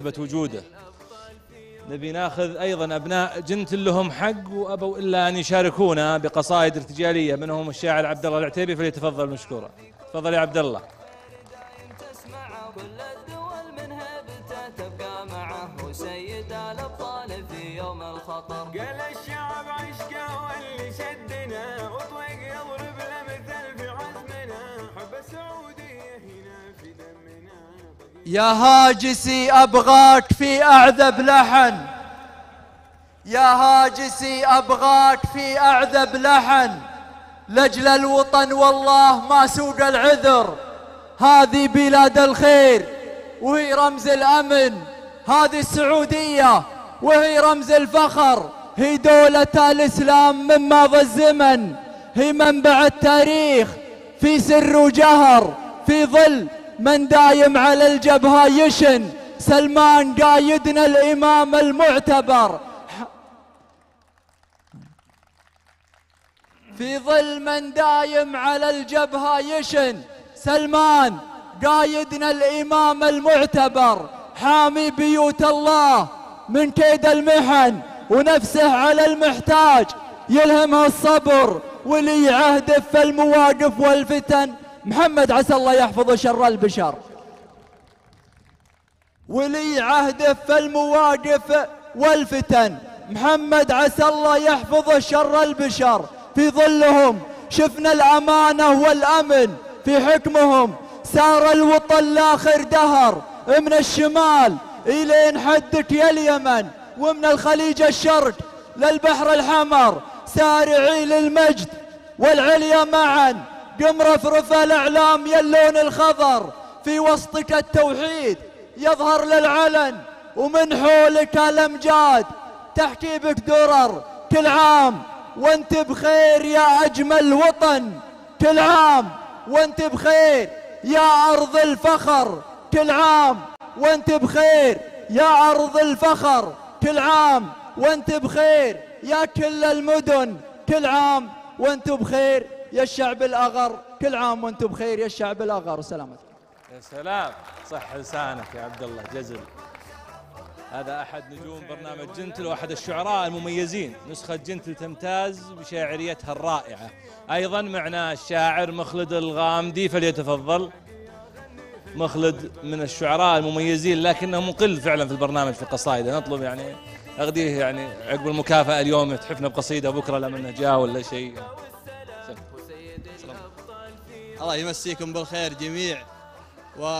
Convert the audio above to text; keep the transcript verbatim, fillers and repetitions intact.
يثبت وجوده. نبي ناخذ أيضا أبناء جنتل لهم حق وأبوا إلا أن يشاركونا بقصائد ارتجالية، منهم الشاعر عبد الله العتيبي، فليتفضل مشكورا. تفضل يا عبد الله. سيد الأبطال في يوم الخطر قال الشعب عشقه واللي شدنا وطويق يضرب الأمثال في عزمنا حب السعودية هنا في دمنا. يا هاجسي أبغاك في أعذب لحن، يا هاجسي أبغاك في أعذب لحن، لأجل الوطن والله ما سوق العذر. هذه بلاد الخير وهي رمز الأمن، هذه السعودية وهي رمز الفخر، هي دولة الإسلام من ماضي الزمن، هي منبع التاريخ في سر وجهر، في ظل من دايم على الجبهة يشن. سلمان قايدنا الإمام المعتبر، في ظل من دايم على الجبهة يشن. سلمان قايدنا الإمام المعتبر، حامي بيوت الله من كيد المحن، ونفسه على المحتاج يلهمها الصبر، ولي عهده في المواقف والفتن. محمد عسى الله يحفظ شر البشر، ولي عهده في المواقف والفتن. محمد عسى الله يحفظ شر البشر، في ظلهم شفنا الأمانة والأمن، في حكمهم سار الوطن لاخر دهر، من الشمال إلين حدك يا اليمن، ومن الخليج الشرق للبحر الحمر. سارعي للمجد والعليا معا، قم رفرف الأعلام يا اللون الخضر، في وسطك التوحيد يظهر للعلن، ومن حولك الأمجاد تحكي بك درر. كل عام وانت بخير يا أجمل وطن، كل عام وانت بخير يا أرض الفخر، كل عام وانت بخير يا أرض الفخر، كل عام وانت بخير يا كل المدن، كل عام وانت بخير يا الشعب الأغر، كل عام وانت بخير يا الشعب الأغر. سلامتك. يا سلام، صح لسانك يا عبد الله جزل. هذا أحد نجوم برنامج جنتل وأحد الشعراء المميزين. نسخة جنتل تمتاز بشاعريتها الرائعة. أيضا معنا الشاعر مخلد الغامدي، فليتفضل. مخلد من الشعراء المميزين لكنه مقل فعلا في البرنامج في قصائده، نطلب يعني أغديه يعني عقب المكافأة اليوم يتحفنا بقصيدة، بكرة لما جاء ولا شيء. الله يمسيكم بالخير جميع.